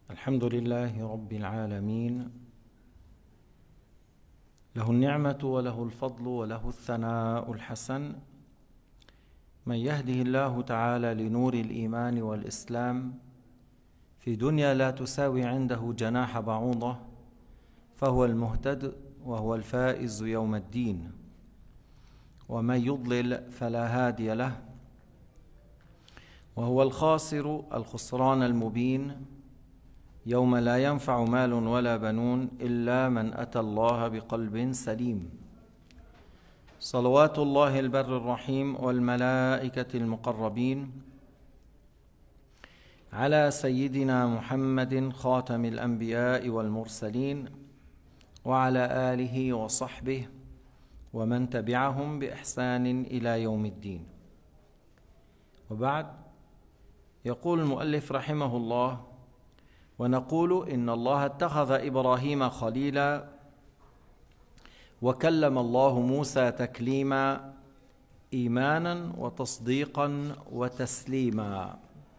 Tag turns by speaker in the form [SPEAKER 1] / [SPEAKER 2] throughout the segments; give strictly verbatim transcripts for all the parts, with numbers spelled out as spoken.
[SPEAKER 1] الحمد لله رب العالمين، له النعمة وله الفضل وله الثناء الحسن. من يهده الله تعالى لنور الإيمان والإسلام في دنيا لا تساوي عنده جناح بعوضة فهو المهتد وهو الفائز يوم الدين، ومن يضلل فلا هادي له وهو الخاسر الخسران المبين، يوم لا ينفع مال ولا بنون إلا من أتى الله بقلب سليم. صلوات الله البر الرحيم والملائكة المقربين على سيدنا محمد خاتم الأنبياء والمرسلين وعلى آله وصحبه ومن تبعهم بإحسان إلى يوم الدين. وبعد، يقول المؤلف رحمه الله: ونقول إن الله اتخذ إبراهيم خليلا وكلم الله موسى تكليما إيمانا وتصديقا وتسليما.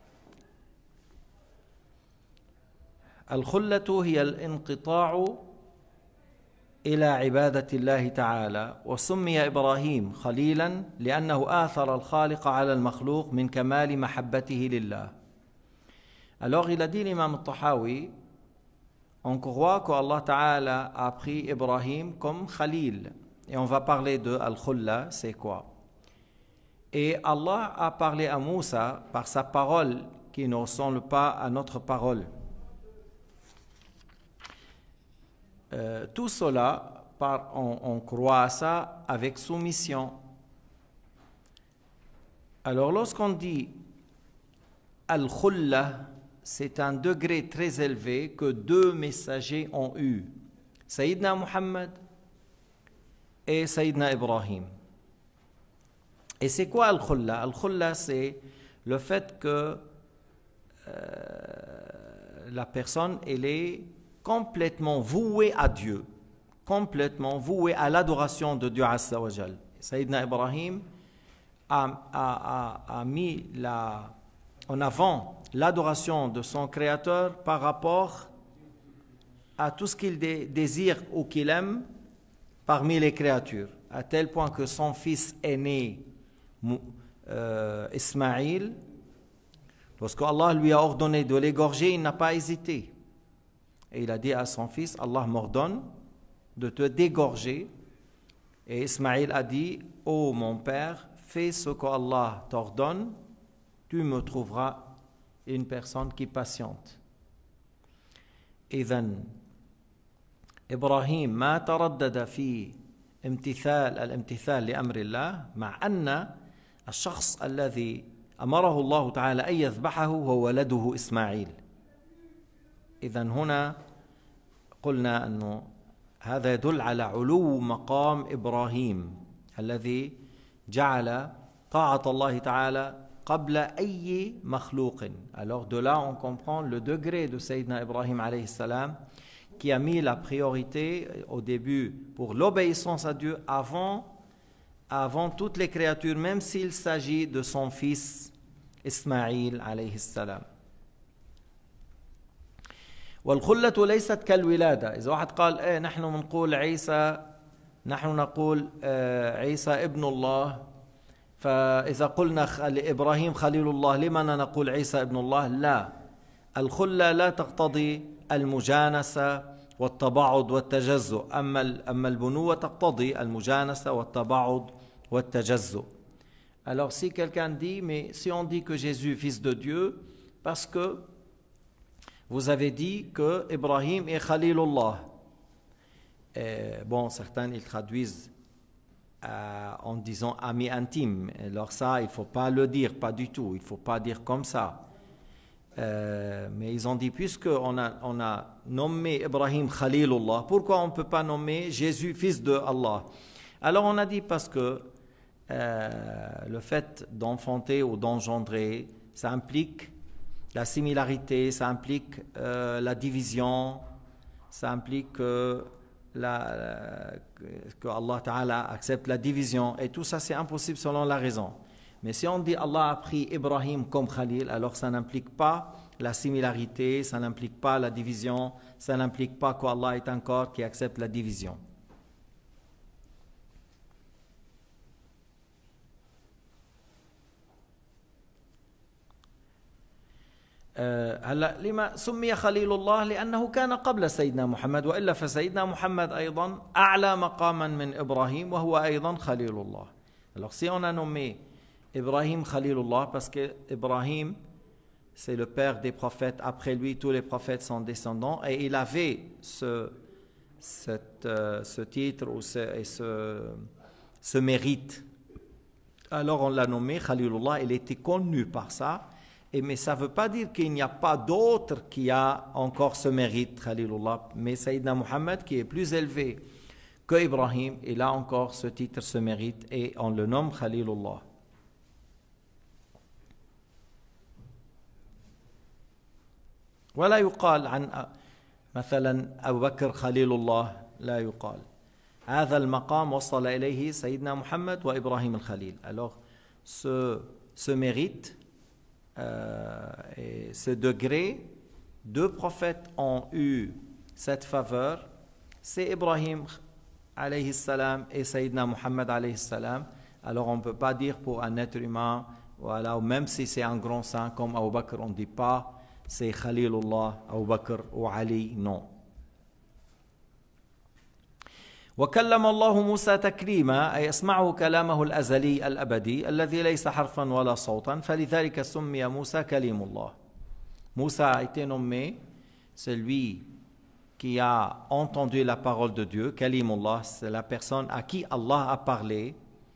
[SPEAKER 1] الخلة هي الانقطاع إلى عبادة الله تعالى، وسمي إبراهيم خليلا لأنه آثر الخالق على المخلوق من كمال محبته لله. Alors il a dit l'imam al-Tahawi, on croit qu'Allah Ta'ala a pris Ibrahim comme Khalil, et on va parler de Al-Khulla, c'est quoi? Et Allah a parlé à Moussa par sa parole qui ne ressemble pas à notre parole. Euh, tout cela, par, on, on croit à ça avec soumission. Alors lorsqu'on dit Al-Khulla, c'est un degré très élevé que deux messagers ont eu, Sayyidina Muhammad et Sayyidina Ibrahim. Et c'est quoi Al-Khulla? Al-Khulla, c'est le fait que euh, la personne, elle est complètement vouée à Dieu, complètement vouée à l'adoration de Dieu Azza wa Jal. Sayyidina Ibrahim a, a, a, a mis la, en avant l'adoration de son Créateur par rapport à tout ce qu'il dé désire ou qu'il aime parmi les créatures, à tel point que son fils aîné, euh, Ismaïl, lorsque Allah lui a ordonné de l'égorger, il n'a pas hésité. Et il a dit à son fils: Allah m'ordonne de te dégorger. Et Ismaïl a dit: ô mon père, fais ce qu'Allah t'ordonne, tu me trouveras une personne qui patiente. إذن إبراهيم ما تردد في امتثال الامتثال لأمر الله، مع أن الشخص الذي أمره الله تعالى أن يذبحه هو ولده إسماعيل. إذن هنا قلنا أنه هذا يدل على علو مقام إبراهيم الذي جعل طاعة الله تعالى قبل أي مخلوق. Alors de là on comprend le degré de Sayyidina Ibrahim alayhi salam qui a mis la priorité au début pour l'obéissance à Dieu avant, avant toutes les créatures, même s'il s'agit de son fils Ismaïl alayhi salam. والخلة ليست كالولادة. إذا واحد قال إيه نحن نقول عيسى نحن نقول عيسى ابن الله، فإذا قلنا لإبراهيم خليل الله لماذا نقول عيسى ابن الله؟ لا، الخلة لا تقتضي المجانسة والتباعد والتجزؤ، أما أما البنوة تقتضي المجانسة والتباعد والتجزؤ. Alors si quelqu'un dit, mais si on dit que Jésus est fils de Dieu, parce que vous avez dit que Ibrahim est Khalilullah. Et bon, certains ils traduisent Euh, en disant ami intime. Alors ça, il ne faut pas le dire, pas du tout, il ne faut pas dire comme ça. Euh, mais ils ont dit, puisqu'on a, on a nommé Ibrahim Khalilullah, pourquoi on ne peut pas nommer Jésus fils de Allah? Alors on a dit parce que euh, le fait d'enfanter ou d'engendrer, ça implique la similarité, ça implique euh, la division, ça implique euh, La, la, que Allah Ta'ala accepte la division, et tout ça c'est impossible selon la raison. Mais si on dit Allah a pris Ibrahim comme Khalil, alors ça n'implique pas la similarité, ça n'implique pas la division, ça n'implique pas qu'Allah est un corps qui accepte la division. هلا لما سمي خليل الله لأنه كان قبل سيدنا محمد وإلا فسيدنا محمد أيضا أعلى مقاما من إبراهيم وهو أيضا خليل الله. Alors si on a nommé Ibrahim Khalilullah parce que Ibrahim c'est le père des prophètes, après lui tous les prophètes sont descendants et il avait ce, cette, euh, ce titre ou ce, et ce, ce mérite. Alors on l'a nommé Khalilullah, il était connu par ça. Et, mais ça ne veut pas dire qu'il n'y a pas d'autre qui a encore ce mérite, Khalilullah. Mais Sayyidina Muhammad, qui est plus élevé que Ibrahim, il a encore ce titre, ce mérite, et on le nomme Khalilullah. ولا يقال عن مثلا أبو بكر خليل الله لا يقال. هذا المقام وصل إليه سيدنا محمد وإبراهيم الخليل. Alors ce, ce mérite Euh, et ce degré, deux prophètes ont eu cette faveur, c'est Ibrahim alayhi salam et Sayyidina Muhammad alayhi salam. Alors on ne peut pas dire pour un être humain, voilà, ou même si c'est un grand saint comme Abu Bakr, on ne dit pas c'est Khalilullah, Abu Bakr ou Ali, non. وكلم الله موسى تكليما أي اسمعه كلامه الأزلي الأبدي الذي ليس حرفا ولا صوتا فلذلك سمي موسى كليم الله. Moussa a été nommé celui qui a entendu la parole de Dieu, Kalimullah, c'est la personne à qui Allah a parlé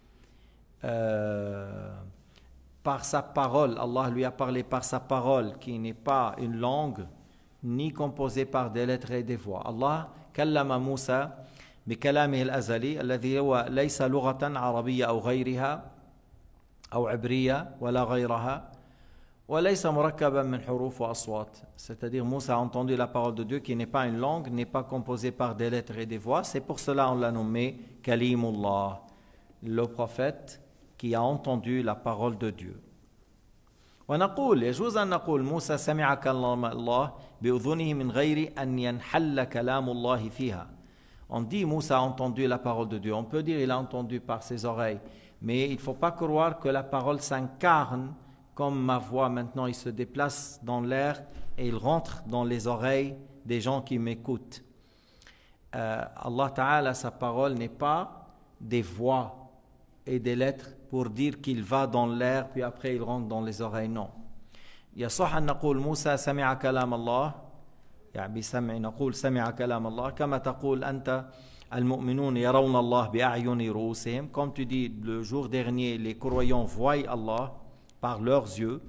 [SPEAKER 1] euh, par sa parole. Allah lui a parlé par sa parole qui n'est pas une langue ni composée par des lettres et des voix. Allah kallama Moussa بكلامه الأزلي الذي هو ليس لغة عربية أو غيرها أو عبرية ولا غيرها وليس مركبا من حروف وأصوات. C'est-à-dire Moussa a entendu la parole de Dieu qui n'est pas une langue, n'est pas composée par des lettres et des voix. C'est pour cela on l'a nommé Kalimullah, le prophète qui a entendu la parole de Dieu. ونقول يجوز أن نقول موسى سمع كلام الله بأذنه من غير أن ينحل كلام الله فيها. On dit Moussa a entendu la parole de Dieu. On peut dire il a entendu par ses oreilles. Mais il ne faut pas croire que la parole s'incarne comme ma voix. Maintenant, il se déplace dans l'air et il rentre dans les oreilles des gens qui m'écoutent. Euh, Allah Ta'ala, sa parole n'est pas des voix et des lettres pour dire qu'il va dans l'air puis après il rentre dans les oreilles. Non. يصح أن نقول موسى سمع كلام الله يعني بسمع نقول سمع كلام الله كما تقول أنت المؤمنون يرون الله بأعين رؤوسهم. Comme tu dis, le jour dernier, les croyants voient Allah par leurs yeux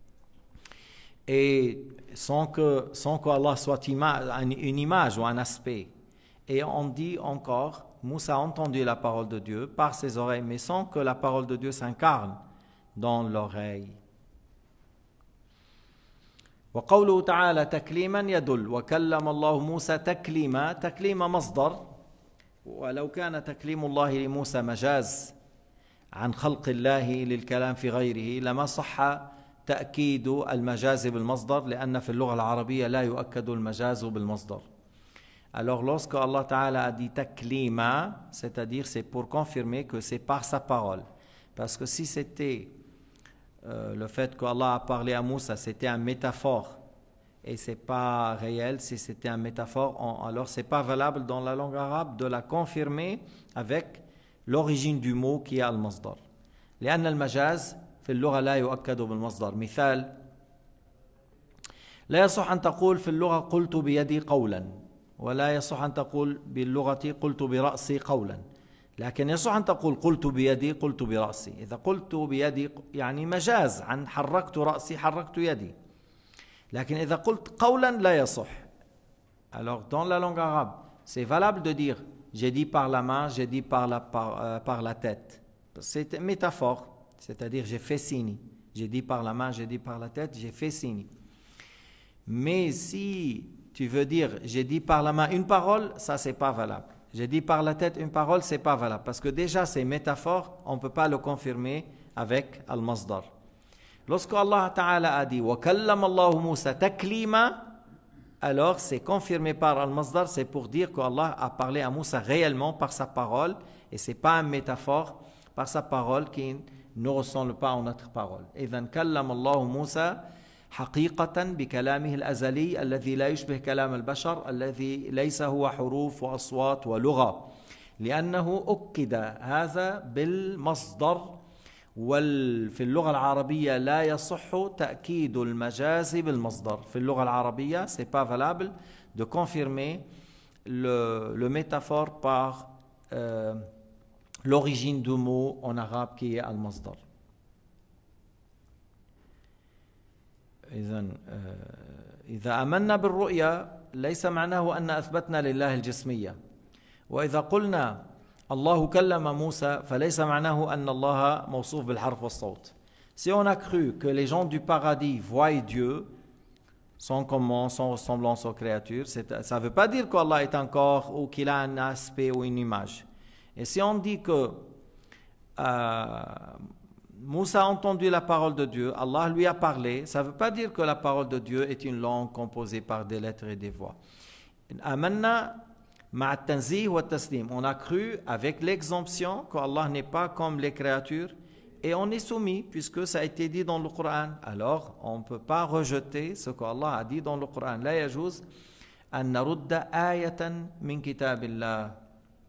[SPEAKER 1] et sans que, sans que Allah soit ima, une image ou un aspect. Et on dit encore, Moussa a entendu la parole de Dieu par ses oreilles, mais sans que la parole de Dieu s'incarne dans l'oreille. وقوله تعالى تكليما يدل وكلم الله موسى تكليما. تكليم مصدر، ولو كان تكليم الله لموسى مجاز عن خلق الله للكلام في غيره لما صح تأكيد المجاز بالمصدر لأن في اللغة العربية لا يؤكد المجاز بالمصدر. Alors lorsque Allah Ta'ala a dit taklima, c'est-à-dire c'est pour confirmer que c'est par sa parole. Parce que si c'était Euh, le fait qu'Allah a parlé à Moussa, c'était un métaphore et c'est pas réel. Si c'était un métaphore, on, alors c'est pas valable dans la langue arabe de la confirmer avec l'origine du mot qui est al-masdar. لأن المجاز في اللغة لا يؤكد بالمصدر. مثال: لا يصح أن تقول في اللغة قلت بيدي قولا، ولا يصح أن تقول باللغة قلت برأسي قولا. لكن يصح أن تقول قلت بيدي قلت برأسي. إذا قلت بيدي يعني مجاز عن حركت رأسي حركت يدي. لكن إذا قلت قولا لا يصح. Alors dans la langue arabe, c'est valable de dire j'ai dit par la main, j'ai dit par la, par, euh, par la tête. C'est une métaphore, c'est-à-dire j'ai fait signe. J'ai dit par la main, j'ai dit par la tête, j'ai fait signe. Mais si tu veux dire j'ai dit par la main une parole, ça c'est pas valable. J'ai dit par la tête une parole, c'est pas valable. Parce que déjà, ces métaphores, on ne peut pas le confirmer avec al-masdar. Lorsque Allah Ta'ala a dit وَكَلَّمَ اللَّهُ مُوسَى تَكْلِيمًا, alors c'est confirmé par al-masdar, c'est pour dire qu'Allah a parlé à Moussa réellement par sa parole, et ce n'est pas une métaphore, par sa parole qui ne ressemble pas à notre parole. إِذَنْ كَلَّمَ اللَّهُ مُوسَى حقيقة بكلامه الأزلي الذي لا يشبه كلام البشر الذي ليس هو حروف وأصوات ولغة، لأنه أكد هذا بالمصدر، وفي اللغة العربية لا يصح تأكيد المجاز بالمصدر. في اللغة العربية c'est pas valable de confirmer le, le métaphore par euh, l'origine du mot en arabe qui est al-masdar. إذن إذا آمنا بالرؤيا ليس معناه أن أثبتنا لله الجسمية، وإذا قلنا الله كلم موسى فليس معناه أن الله موصوف بالحرف والصوت. Si on a cru que les gens du paradis voient Dieu sans comment, sans ressemblance aux créatures, ça ne veut pas dire qu'Allah est un corps ou qu'il a un aspect ou une image. Et si on dit que euh, Moussa a entendu la parole de Dieu, Allah lui a parlé, ça ne veut pas dire que la parole de Dieu est une langue composée par des lettres et des voix. Amanna ma'a tanzih wa taslim. On a cru avec l'exemption qu'Allah n'est pas comme les créatures et on est soumis puisque ça a été dit dans le Coran. Alors on ne peut pas rejeter ce qu'Allah a dit dans le Coran. La yajouz an narudda ayatan min kitabillah.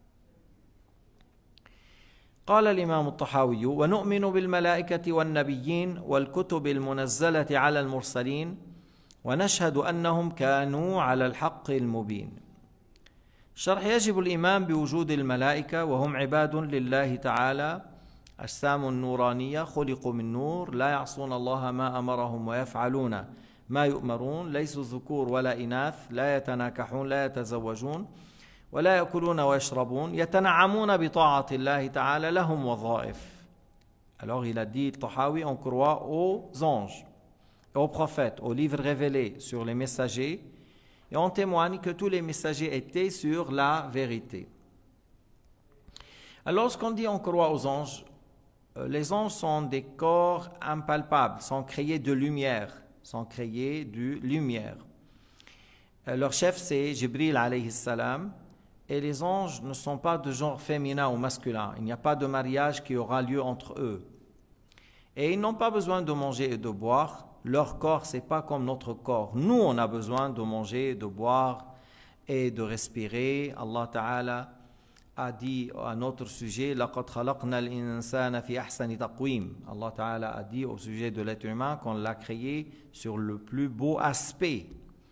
[SPEAKER 1] قال الإمام الطحاوي ونؤمن بالملائكة والنبيين والكتب المنزلة على المرسلين ونشهد أنهم كانوا على الحق المبين. شرح يجب الإيمان بوجود الملائكة وهم عباد لله تعالى أجسام نورانية خلقوا من نور لا يعصون الله ما أمرهم ويفعلون ما يؤمرون ليسوا ذكور ولا إناث لا يتناكحون لا يتزوجون ولا يأكلون ويشربون يتنعمون بطاعة الله تعالى لهم وظائف. Alors il a dit Tahawi, on croit aux anges, aux prophètes, aux livres révélés sur les messagers et on témoigne que tous les messagers étaient sur la vérité. Alors lorsqu'on dit on croit aux anges, les anges sont des corps impalpables, sont créés de lumière, sont créés de lumière. Leur chef c'est Jibril alayhi salam. Et les anges ne sont pas de genre féminin ou masculin. Il n'y a pas de mariage qui aura lieu entre eux. Et ils n'ont pas besoin de manger et de boire. Leur corps, ce n'est pas comme notre corps. Nous, on a besoin de manger, de boire et de respirer. Allah Ta'ala a dit à notre sujet لَقَدْ خَلَقْنَا الْإِنسَانَ فِي أَحْسَنِ تَقْوِيمٍ. Allah Ta'ala a dit au sujet de l'être humain qu'on l'a créé sur le plus beau aspect.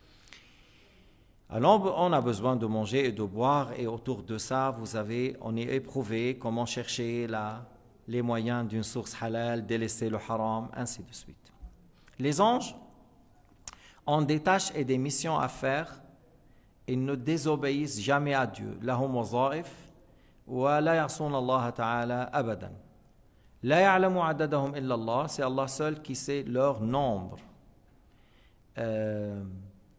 [SPEAKER 1] Alors on a besoin de manger et de boire et autour de ça, vous avez, on est éprouvé comment chercher la, les moyens d'une source halal, délaisser le haram, ainsi de suite. Les anges ont des tâches et des missions à faire, ils ne désobéissent jamais à Dieu. Lahum wazaif wa la ya'sun Allah ta'ala abadan. La ya'lamu adadahum illa Allah, c'est Allah seul qui sait leur nombre. Euh,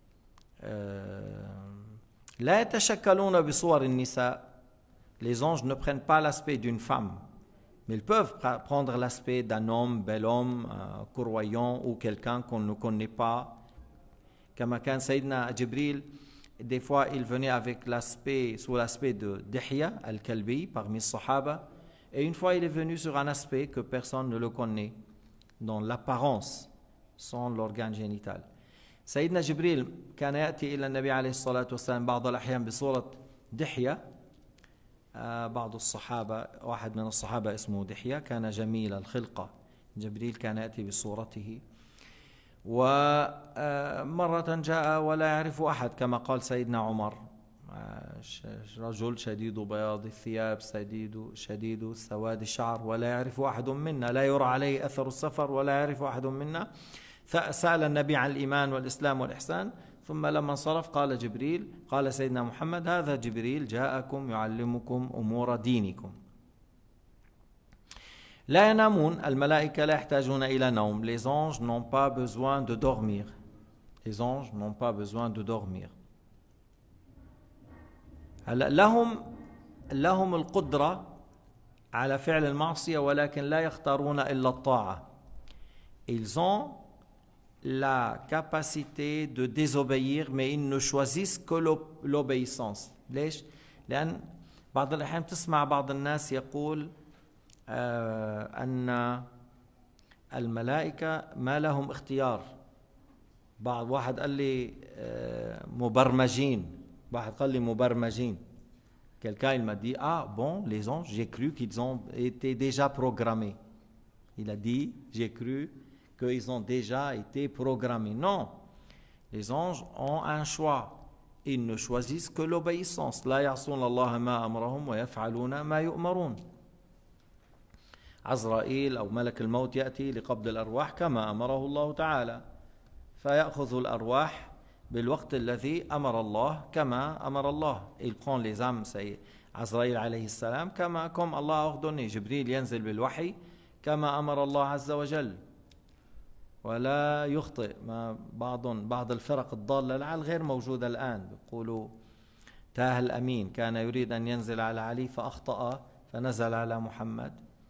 [SPEAKER 1] لا يتشكلون بصور النساء. Les anges ne prennent pas l'aspect d'une femme, mais ils peuvent prendre l'aspect d'un homme, bel homme, euh, courroyant ou quelqu'un qu'on ne connaît pas. Comme quand Sayyidina Jibril, des fois il venait avec l'aspect, sous l'aspect de Dihya al-Kalbi parmi les Sahaba, et une fois il est venu sur un aspect que personne ne le connaît, dans l'apparence, sans l'organe génital. سيدنا جبريل كان يأتي إلى النبي عليه الصلاة والسلام بعض الأحيان بصورة دحية. بعض الصحابة، واحد من الصحابة اسمه دحية كان جميل الخلقة، جبريل كان يأتي بصورته. ومرة جاء ولا يعرف أحد كما قال سيدنا عمر، رجل شديد بياض الثياب شديد شديد سواد الشعر ولا يعرف أحد منا، لا يرى عليه أثر السفر ولا يعرف أحد منا. سأل النبي عن الإيمان والإسلام والإحسان، ثم لما انصرف قال جبريل، قال سيدنا محمد هذا جبريل جاءكم يعلمكم أمور دينكم. لا ينامون، الملائكة لا يحتاجون إلى نوم. Les anges n'ont pas besoin de dormir. Les anges n'ont pas besoin de dormir. هلا لهم لهم القدرة على فعل المعصية ولكن لا يختارون إلا الطاعة. Ils ont la capacité de désobéir mais ils ne choisissent que l'obéissance. ليش؟ لأن بعض الأحيان تسمع بعض الناس يقول آه أن الملائكة ما لهم اختيار. بعض واحد قال لي آه مبرمجين، واحد قال لي مبرمجين. Quelqu'un il m'a dit ah bon les anges j'ai cru qu'ils ont été déjà programmés. Il a dit j'ai cru qu'ils ont déjà été programmés. Non, les anges ont un choix. Ils ne choisissent que l'obéissance. لا يعصون الله ما أمرهم ويفعلون ما يؤمرون. عزرائيل أو ملك الموت يأتي لقبض الأرواح كما أمره الله تعالى، فيأخذ الأرواح بالوقت الذي أمر الله كما أمر الله. Il prend les âmes, c'est عزرائيل عليه السلام كما comme Allah a ordonné. جبريل ينزل بالوحي كما أمر الله عز وجل. ولا يخطئ. ما بعض بعض الفرق الضالة لعل غير موجودة الآن بيقولوا تاه الأمين كان يريد أن ينزل على علي فأخطأ فنزل على محمد.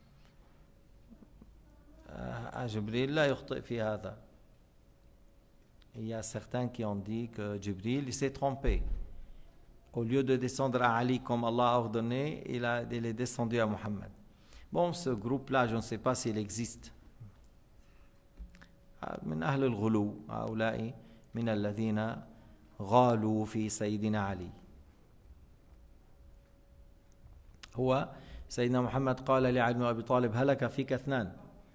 [SPEAKER 1] جبريل لا يخطئ في هذا. Il y a certains qui ont dit que Jibril s'est trompé. Au lieu de descendre à Ali comme Allah a ordonné, il, a, il est descendu à Muhammad. Bon, ce groupe-là, je ne sais pas s'il existe. من أهل الغلو هؤلاء من الذين غالوا في سيدنا علي. هو سيدنا محمد قال لعلي بن أبي طالب هلك فيك اثنان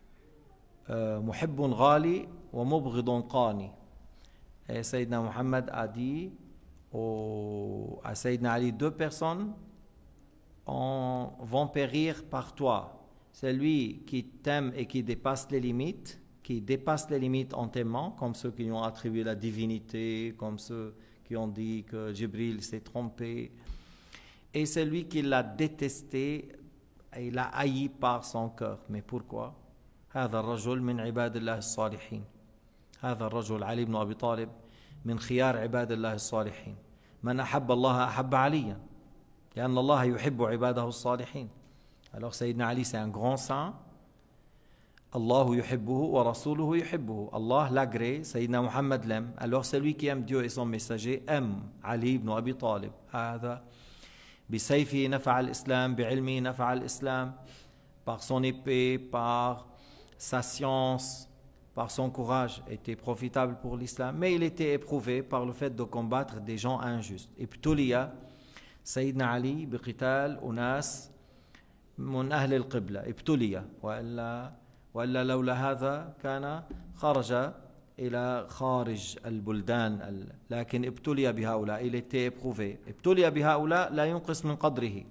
[SPEAKER 1] محب غالي ومبغض قاني. Sayyidina Muhammad a dit au, à Sayyidina Ali, deux personnes on, vont périr par toi. Celui qui t'aime et qui dépasse les limites, qui dépasse les limites en t'aimant, comme ceux qui lui ont attribué la divinité, comme ceux qui ont dit que Jibril s'est trompé, et celui qui l'a détesté, il l'a haï par son cœur. Mais pourquoi? هذا الرجل من عباد الله الصالحين. هذا الرجل علي بن أبي طالب من خيار عباد الله الصالحين. من أحب الله أحب عليا لأن الله يحب عباده الصالحين. Alors Sayyidina Ali c'est un grand saint. Allah يحبه ورسوله يحبه. Allah l'agrée, Sayyidina Muhammad l'aime. Alors celui qui aime Dieu et son messager aime Ali ibn Abi Talib. هذا بسيفه نفع الإسلام بعلمه نفع الإسلام. Par son épée, par sa science, par son courage, était profitable pour l'islam, mais il était éprouvé par le fait de combattre des gens injustes. ابتلي سيدنا علي بقتال أناس من أهل القبلة. ابتلي وإلا وإلا لولا هذا كان خرج إلى خارج البلدان، لكن ابتلي بهؤلاء. Il était éprouvé. ابتلي بهؤلاء لا ينقص من قدره.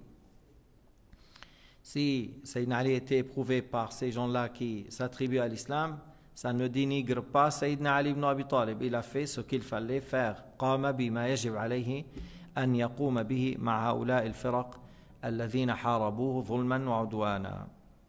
[SPEAKER 1] Si Sayyidina Ali était éprouvé par ces gens-là qui s'attribuent à l'islam, ça ne dénigre pas Sayyidina Ali ibn Abi Talib. Il a fait ce qu'il fallait faire. قام بما يجب عليه أن يقوم به مع هؤلاء الفرق الذين حاربوه ظلما وعدوانا.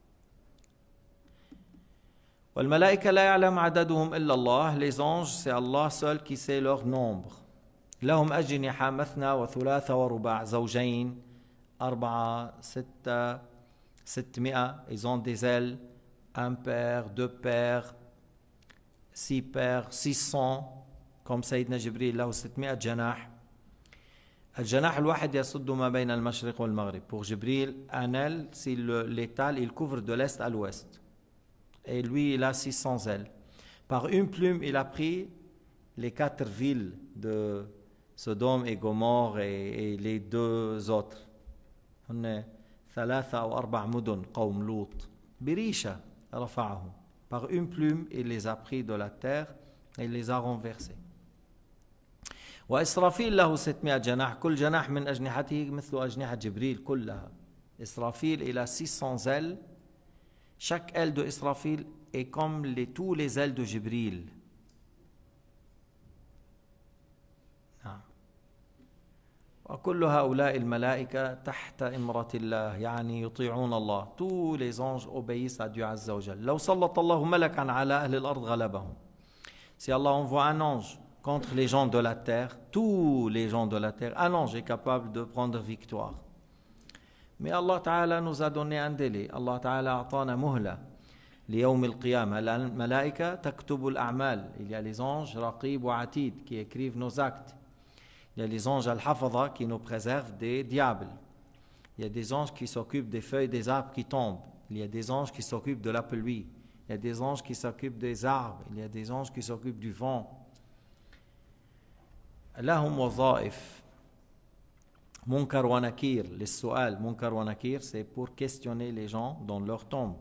[SPEAKER 1] والملائكة لا يعلم عددهم إلا الله. Les anges, c'est Allah seul qui sait leur nombre. لهم أجنحة مثنى وثلاث ورباع زوجين أربعة ستة ستمائة. Ils ont des ailes, un paire, deux paires, six paires, six cents. Comme Sayyidina Jibril له ستمائة جناح. الجناح الواحد يسد ما بين المشرق والمغرب. Pour Jibril, un aile, c'est l'étal, il couvre de l'est à l'ouest. Et lui, il a six cents ailes. Par une plume, il a pris les quatre villes de Sodome et Gomorre et, et les deux autres. هن ثلاثة أو أربع مدن قوم لوط. بريشة رفعهم. Par une plume, il les a pris de la terre et il les a renversés. وإسرافيل له ستمائة جناح. كل جناح من أجنحته مثل أجنحة جبريل كلها. Israfil, il a six cents ailes. Chaque aile de Israfil est comme les, tous les ailes de Jibril. وكل هؤلاء الملائكة تحت إمرة الله يعني يطيعون الله. Tous les anges obéissent à Dieu Azza wa Jal. لو سلط الله ملكا على أهل الأرض غلبهم. Si Allah envoie un ange contre les gens de la terre, tous les gens de la terre, un ange est capable de prendre victoire. Mais Allah Ta'ala nous a donné un délai. Allah Ta'ala أعطانا مهلة ليوم القيامة. الملائكة تكتب الأعمال. Il y a les anges Raqib ou Atid qui écrivent nos actes. Il y a les anges Al-Hafadha qui nous préservent des diables. Il y a des anges qui s'occupent des feuilles des arbres qui tombent. Il y a des anges qui s'occupent de la pluie. Il y a des anges qui s'occupent des arbres. Il y a des anges qui s'occupent du vent. لهم وظائف. Munkar wa nakir, les su'al, munkar wa nakir, c'est pour questionner les gens dans leur tombe.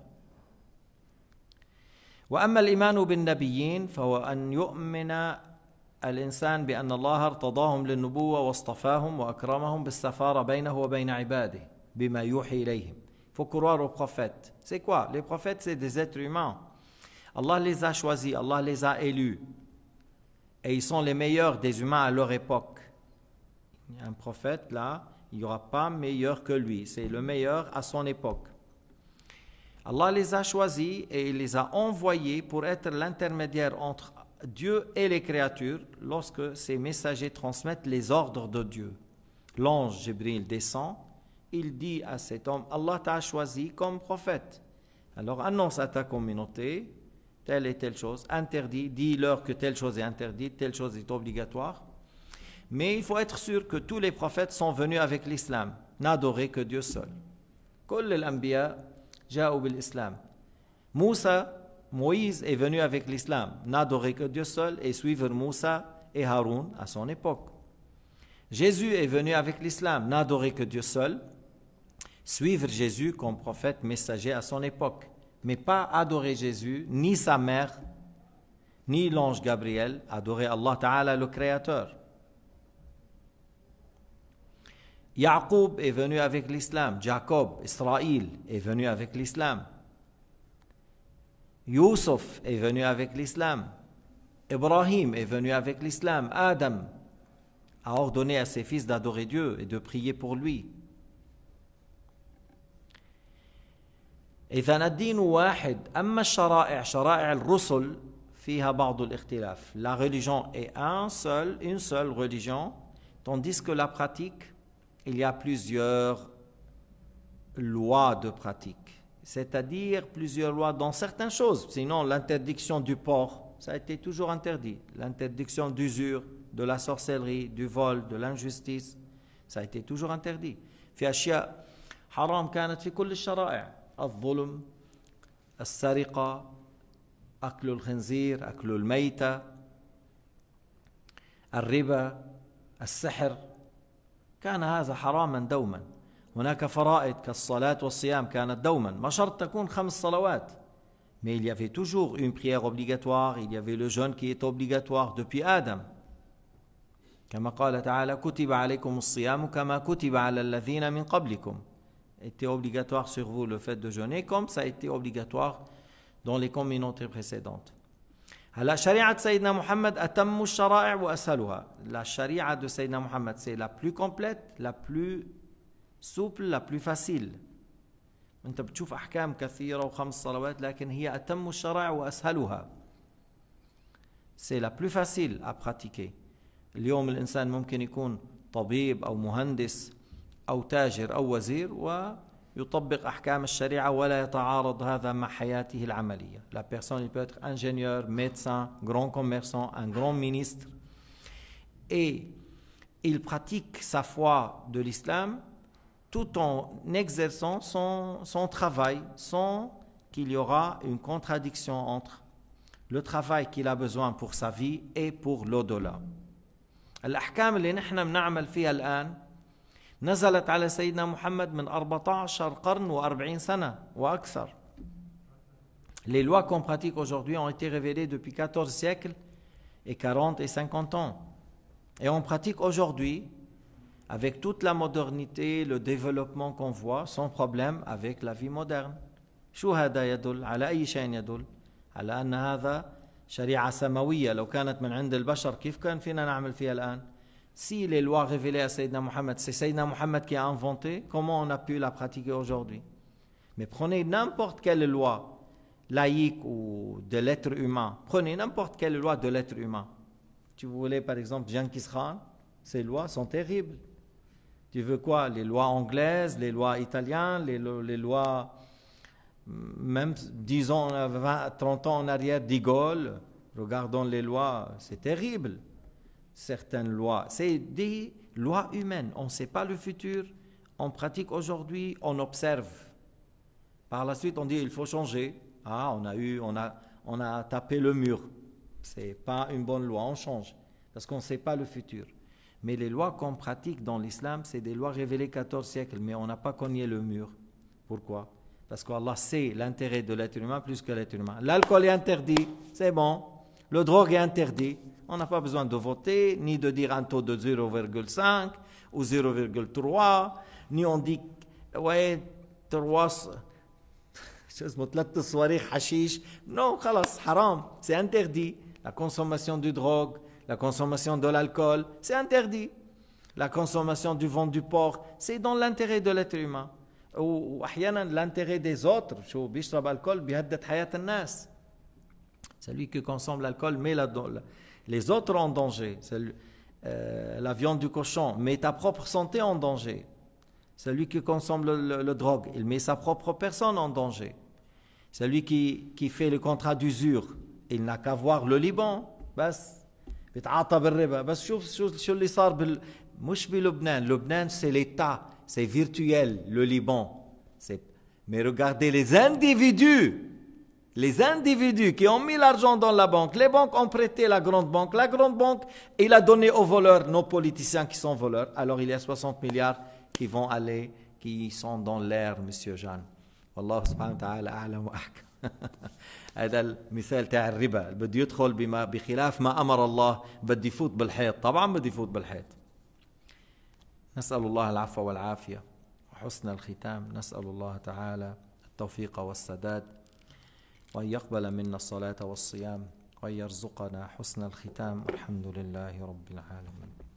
[SPEAKER 1] وأما الإيمان بالنبيين فهو أن يؤمن الإنسان بأن الله ارتضاهم للنبوة واصطفاهم وأكرمهم بالسفارة بينه وبين عباده بما يوحي إليهم. Il faut croire aux prophètes. C'est quoi? Les prophètes, c'est des êtres humains. Allah les a choisis, Allah les a élus. Et ils sont les meilleurs des humains à leur époque. Il y a un prophète là, il n'y aura pas meilleur que lui. C'est le meilleur à son époque. Allah les a choisis et il les a envoyés pour être l'intermédiaire entre Dieu et les créatures lorsque ces messagers transmettent les ordres de Dieu. L'ange Jibril descend, il dit à cet homme, Allah t'a choisi comme prophète. Alors annonce à ta communauté telle et telle chose, interdit, dis-leur que telle chose est interdite, telle chose est obligatoire. Mais il faut être sûr que tous les prophètes sont venus avec l'islam, n'adorer que Dieu seul. كل الأنبياء جاءوا بالإسلام. Moussa, Moïse est venu avec l'islam, n'adorer que Dieu seul et suivre Moussa et Haroun à son époque. Jésus est venu avec l'islam, n'adorer que Dieu seul, suivre Jésus comme prophète messager à son époque, mais pas adorer Jésus, ni sa mère, ni l'ange Gabriel, adorer Allah Ta'ala le Créateur. Yaqub est venu avec l'islam, Jacob, Israël est venu avec l'islam. Youssef est venu avec l'islam. Ibrahim est venu avec l'islam. Adam a ordonné à ses fils d'adorer Dieu et de prier pour lui. إذن الدين واحد أما الشرائع شرائع الرسل فيها بعض الاختلاف. La religion est un seul, une seule religion, tandis que la pratique, il y a plusieurs lois de pratique. C'est-à-dire plusieurs lois dans certaines choses. Sinon, l'interdiction du porc, ça a été toujours interdit. L'interdiction d'usure, de la sorcellerie, du vol, de l'injustice, ça a été toujours interdit. في أشياء حرام كانت في كل الشرائع. الظلم، السرقة، أكل الخنزير، أكل الميتة، الربا، السحر، كان هذا حراما دوما. هناك فرائض كالصلاة والصيام كانت دوما، ما شرط تكون خمس صلوات. Mais il y avait toujours une prière obligatoire, il y avait le jeûne qui est obligatoire depuis Adam. كما قال تعالى كتب عليكم الصيام كما كتب على الذين من قبلكم. Était obligatoire sur vous le fait de jeûner comme ça a été obligatoire dans les communautés précédentes. هلا شريعة سيدنا محمد أتم الشرائع وأسهلها. La charia de Sayyidina Muhammad c'est la plus complète, la plus souple, la plus facile. أنت بتشوف أحكام كثيرة وخمس صلوات لكن هي أتم الشرائع وأسهلها. C'est la plus facile à pratiquer. اليوم الإنسان ممكن يكون طبيب أو مهندس أو تاجر أو وزير ويطبق أحكام الشريعة ولا يتعارض هذا مع حياته العملية. La personne il peut être ingénieur, médecin, grand commerçant, un grand ministre et il pratique sa foi de l'islam tout en exerçant son, son travail sans qu'il y aura une contradiction entre le travail qu'il a besoin pour sa vie et pour l'au-delà. الأحكام اللي نحن بنعمل فيها الآن نزلت على سيدنا محمد من أربعة عشر قرن وأربعين سنة وأكثر. Les lois qu'on pratique aujourd'hui ont été révélées depuis quatorze siècles et quarante et cinquante ans. Et on pratique aujourd'hui avec toute la modernité, le développement qu'on voit, sans problème avec la vie moderne. شو هذا يدل على أي شيء يدل على أن هذا شريعة سماوية. لو كانت من عند البشر كيف كان فينا نعمل فيها الآن؟ Si les lois révélées à Sayyidina Muhammad, c'est Sayyidina Muhammad qui a inventé, comment on a pu la pratiquer aujourd'hui? Mais prenez n'importe quelle loi laïque ou de l'être humain, prenez n'importe quelle loi de l'être humain. Si vous voulez par exemple Jenkins Khan, ces lois sont terribles. Tu veux quoi? Les lois anglaises, les lois italiennes, les, les lois, même disons vingt, trente ans en arrière, de Gaulle, regardons les lois, c'est terrible. Certaines lois, c'est des lois humaines, on ne sait pas le futur, on pratique aujourd'hui, on observe. Par la suite, on dit il faut changer. Ah, on a eu, on a, on a tapé le mur. Ce n'est pas une bonne loi, on change, parce qu'on ne sait pas le futur. Mais les lois qu'on pratique dans l'islam, c'est des lois révélées quatorze siècles, mais on n'a pas cogné le mur. Pourquoi? Parce qu'Allah sait l'intérêt de l'être humain plus que l'être humain. L'alcool est interdit, c'est bon. Le drogue est interdit. On n'a pas besoin de voter, ni de dire un taux de zéro virgule cinq ou zéro virgule trois, ni on dit, ouais, trois, non, haram, c'est interdit. La consommation de drogue, la consommation de l'alcool, c'est interdit. La consommation du vent du porc, c'est dans l'intérêt de l'être humain. Ou l'intérêt des autres. Celui qui consomme l'alcool met la, les autres en danger. Celui, euh, la viande du cochon met ta propre santé en danger. Celui qui consomme le, le, le drogue, il met sa propre personne en danger. Celui qui, qui fait le contrat d'usure, il n'a qu'à voir le Liban. بس بيتعاطى بالربا. بس شوف شو شو اللي صار بال مش بلبنان. Lubnan c'est l'État, c'est virtuel, le Liban. C'est... Mais regardez les individus. Les individus qui ont mis l'argent dans la banque, les banques ont prêté la grande banque, la grande banque, il a donné aux voleurs, nos politiciens qui sont voleurs. Alors il y a soixante milliards qui vont aller, qui sont dans l'air, monsieur Jeanne. والله سبحانه وتعالى أعلم وأحكم. هذا المثال تاع الربا بده يدخل بما بخلاف ما أمر الله بده يفوت بالحيط. طبعا بده يفوت بالحيط. نسأل الله العفو والعافية وحسن الختام. نسأل الله تعالى التوفيق والسداد وأن يقبل منا الصلاة والصيام وأن يرزقنا حسن الختام. الحمد لله رب العالمين.